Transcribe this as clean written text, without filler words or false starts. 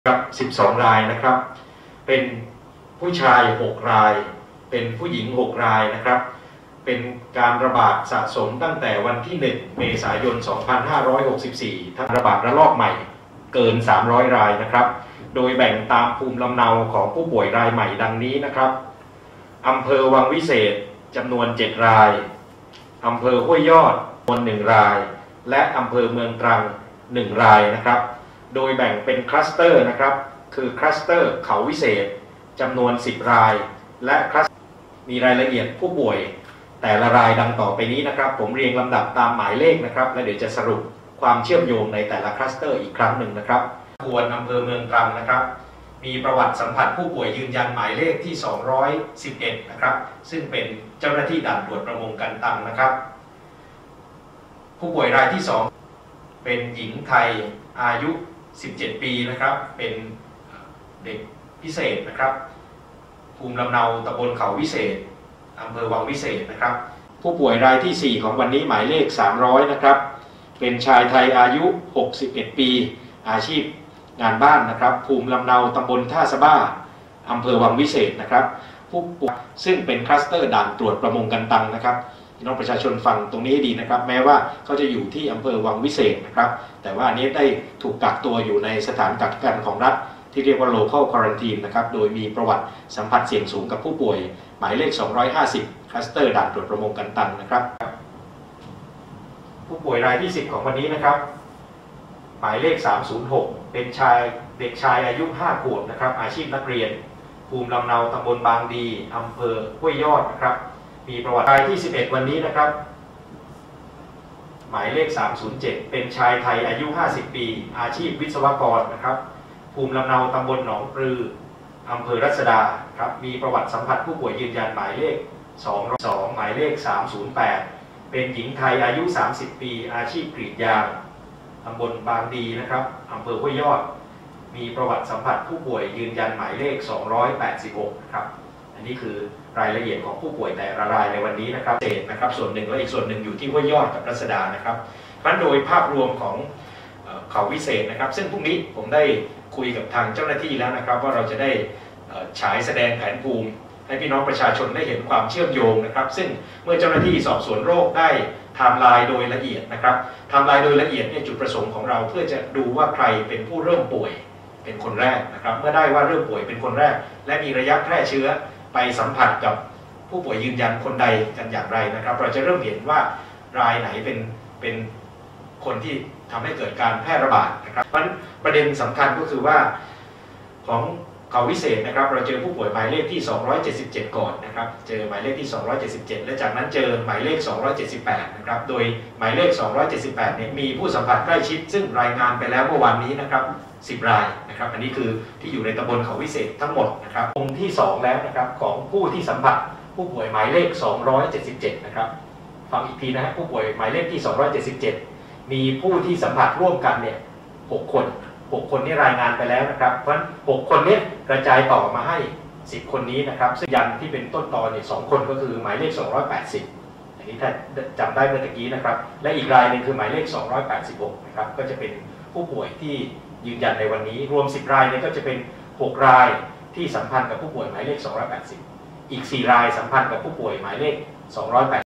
กับ12 รายนะครับเป็นผู้ชาย6 รายเป็นผู้หญิง6 รายนะครับเป็นการระบาดสะสมตั้งแต่วันที่1 เมษายน 2564ทั้งระบาดระลอกใหม่เกิน300 รายนะครับโดยแบ่งตามภูมิลำเนาของผู้ป่วยรายใหม่ดังนี้นะครับอำเภอวังวิเศษจำนวน7 รายอำเภอห้วยยอดจำนวน1 รายและอำเภอเมืองตรัง1 รายนะครับโดยแบ่งเป็นคลัสเตอร์นะครับคือคลัสเตอร์เขาวิเศษจำนวน10 รายและคลัสมีรายละเอียดผู้ป่วยแต่ละรายดังต่อไปนี้นะครับผมเรียงลำดับตามหมายเลขนะครับและเดี๋ยวจะสรุปความเชื่อมโยงในแต่ละคลัสเตอร์อีกครั้งหนึ่งนะครับควรอำเภอเมืองตรังนะครับมีประวัติสัมผัสผู้ป่วยยืนยันหมายเลขที่211นะครับซึ่งเป็นเจ้าหน้าที่ด่านตรวจประมงกันตังนะครับผู้ป่วยรายที่2เป็นหญิงไทยอายุ17 ปีนะครับเป็นเด็กพิเศษนะครับภูมิลำเนาตำบลเขาวิเศษอำเภอวังวิเศษนะครับผู้ป่วยรายที่4ของวันนี้หมายเลข300นะครับเป็นชายไทยอายุ61 ปีอาชีพงานบ้านนะครับภูมิลำเนาตำบลท่าสะบ้าอำเภอวังวิเศษนะครับผู้ป่วยซึ่งเป็นคลัสเตอร์ด่านตรวจประมงกันตังนะครับพี่น้องประชาชนฟังตรงนี้ดีนะครับแม้ว่าเขาจะอยู่ที่อำเภอวังวิเศษนะครับแต่ว่าอันนี้ได้ถูกกักตัวอยู่ในสถานกักกันของรัฐที่เรียกว่า local quarantine นะครับโดยมีประวัติสัมผัสเสี่ยงสูงกับผู้ป่วยหมายเลข250คลัสเตอร์ด่านตรวจประมงกันตังนะครับผู้ป่วยรายที่10ของวันนี้นะครับหมายเลข306เป็นเด็กชายอายุ5 ขวบนะครับอาชีพนักเรียนภูมิลำเนาตำบลบางดีอำเภอห้วยยอดนะครับมีประวัติรายที่11วันนี้นะครับหมายเลข307เป็นชายไทยอายุ50 ปีอาชีพวิศวกรนะครับภูมิลำเนาตำบลหนองปลืออำเภอรัศดาครับมีประวัติสัมผัสผู้ป่วยยืนยันหมายเลข202หมายเลข308เป็นหญิงไทยอายุ30 ปีอาชีพกรีดยางตำบลบางดีนะครับอำเภอห้วยยอดมีประวัติสัมผัสผู้ป่วยยืนยันหมายเลข286ครับอันนี้คือรายละเอียดของผู้ป่วยแต่ละรายในวันนี้นะครับเศษนะครับส่วนหนึ่งและอีกส่วนหนึ่งอยู่ที่ห้วยยอดกับรัศดานะครับเพราะโดยภาพรวมของเขาวิเศษนะครับซึ่งพรุ่งนี้ผมได้คุยกับทางเจ้าหน้าที่แล้วนะครับว่าเราจะได้ฉายแสดงแผนภูมิให้พี่น้องประชาชนได้เห็นความเชื่อมโยงนะครับซึ่งเมื่อเจ้าหน้าที่สอบสวนโรคได้ไทม์ไลน์โดยละเอียดนะครับไทม์ไลน์โดยละเอียดเนี่ยจุดประสงค์ของเราเพื่อจะดูว่าใครเป็นผู้เริ่มป่วยเป็นคนแรกนะครับเมื่อได้ว่าเริ่มป่วยเป็นคนแรกและมีระยะแพร่เชื้อไปสัมผัสกับผู้ป่วยยืนยันคนใดกันอย่างไรนะครับเราจะเริ่มเห็นว่ารายไหนเป็นคนที่ทำให้เกิดการแพร่ระบาดนะครับเพราะประเด็นสำคัญก็คือว่าของเขาวิเศษนะครับเราเจอผู้ป่วยหมายเลขที่277ก่อนนะครับเจอหมายเลขที่277และจากนั้นเจอหมายเลข278นะครับโดยหมายเลข278เนี่ยมีผู้สัมผัสใกล้ชิดซึ่งรายงานไปแล้วเมื่อวานนี้นะครับ10 รายนะครับอันนี้คือที่อยู่ในตำบลเขาวิเศษทั้งหมดนะครับองค์ที่2แล้วนะครับของผู้ที่สัมผัสผู้ป่วยหมายเลข277นะครับฟังอีกทีนะฮะผู้ป่วยหมายเลขที่277มีผู้ที่สัมผัสร่วมกันเนี่ย6 คนนี้รายงานไปแล้วนะครับเพราะฉะนั้น6 คนนี้กระจายต่อมาให้10 คนนี้นะครับซึ่งยันที่เป็นต้นตอเนี่ย2 คนก็คือหมายเลข280อันนี้ถ้าจำได้เมื่อกี้นะครับและอีกรายหนึ่งคือหมายเลข286นะครับก็จะเป็นผู้ป่วยที่ยืนยันในวันนี้รวม10 รายเนี่ยก็จะเป็น6 รายที่สัมพันธ์กับผู้ป่วยหมายเลข280อีก4 รายสัมพันธ์กับผู้ป่วยหมายเลข280